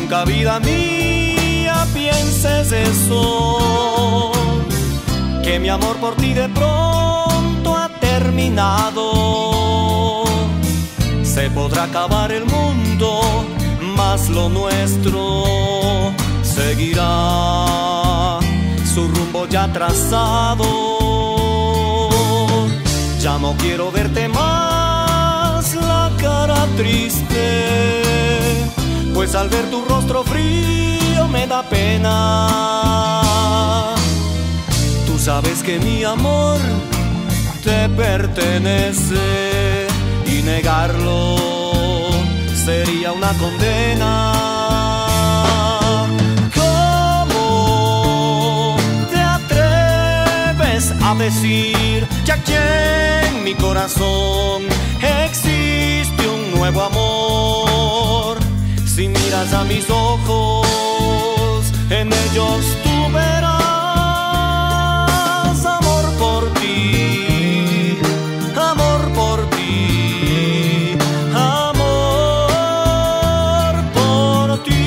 nunca, vida mía, pienses eso, que mi amor por ti de pronto ha terminado. Se podrá acabar el mundo, mas lo nuestro seguirá su rumbo ya trazado. Ya no quiero verte más la cara triste, pues al ver tu rostro frío me da pena. Tú sabes que mi amor te pertenece y negarlo sería una condena. ¿Cómo te atreves a decir que aquí en mi corazón existe un nuevo amor? Si miras a mis ojos, en ellos tú verás amor por ti, amor por ti, amor por ti.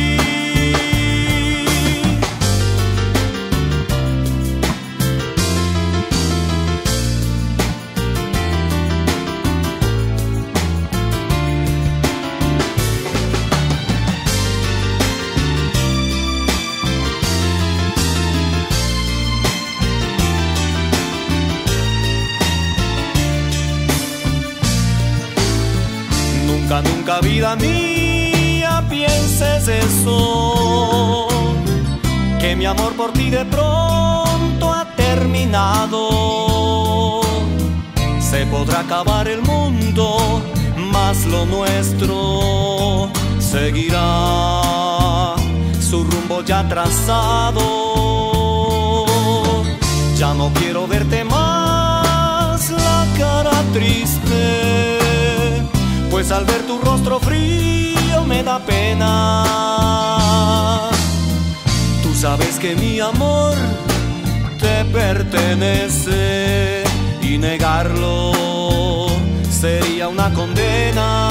Nunca, nunca, vida mía, pienses eso, que mi amor por ti de pronto ha terminado. Se podrá acabar el mundo, mas lo nuestro seguirá su rumbo ya trazado. Ya no quiero verte más la cara triste, pues al ver tu rostro frío me da pena. Tú sabes que mi amor te pertenece y negarlo sería una condena.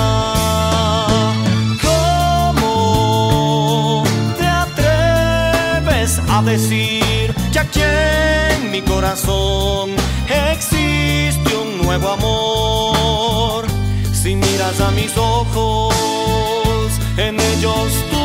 ¿Cómo te atreves a decir que aquí en mi corazón existe un nuevo amor? Si miras a mis ojos, en ellos tú